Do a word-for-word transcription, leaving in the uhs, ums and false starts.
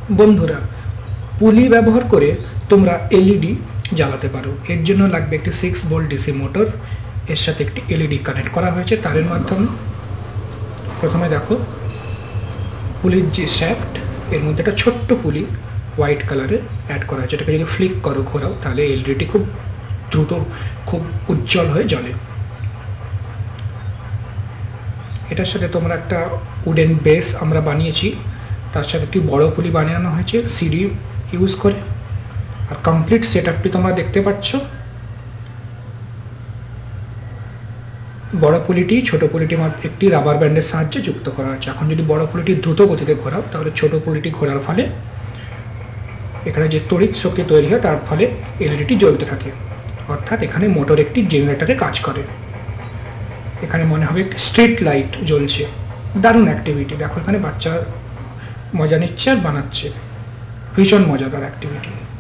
বন্ধুরা, পুলি ব্যবহার করে তোমরা এলইডি জ্বালাতে পারো। এর জন্য লাগবে একটি সিক্স ভোল্ট ডিসি মোটর, এর সাথে একটি এলইডি কানেক্ট করা হয়েছে তারের মাধ্যমে। প্রথমে দেখো পুলির যে শ্যাফট, এর মধ্যে একটা ছোট্ট পুলি হোয়াইট কালারে অ্যাড করা হয়েছে। এটাকে যদি ফ্লিক করো, ঘোরাও, তাহলে এলইডিটি খুব দ্রুত, খুব উজ্জ্বল হয়ে জ্বলে। এটার সাথে তোমরা একটা উডেন বেস আমরা বানিয়েছি, তার সাথে একটি বড় পুলি বানানো হয়েছে সিডি ইউজ করে। আর কমপ্লিট সেট আপটি তোমরা দেখতে পাচ্ছ। বড় পুলিটি ছোট পুলিটির মধ্যে একটি রাবার ব্যান্ডের সাহায্যে যুক্ত করা হয়েছে। এখন যদি বড় পুলিটি দ্রুত গতিতে ঘোরাও, তাহলে ছোট পুলিটি ঘোরার ফলে এখানে যে তড়িৎ শক্তি তৈরি হয় তার ফলে এলইডিটি জ্বলতে থাকে। অর্থাৎ এখানে মোটর একটি জেনারেটরে কাজ করে। এখানে মনে হবে একটি স্ট্রিট লাইট জ্বলছে। দারুণ অ্যাক্টিভিটি। দেখো এখানে বাচ্চা মজা নিচ্ছে আর বানাচ্ছে। ভীষণ মজাদার অ্যাক্টিভিটি।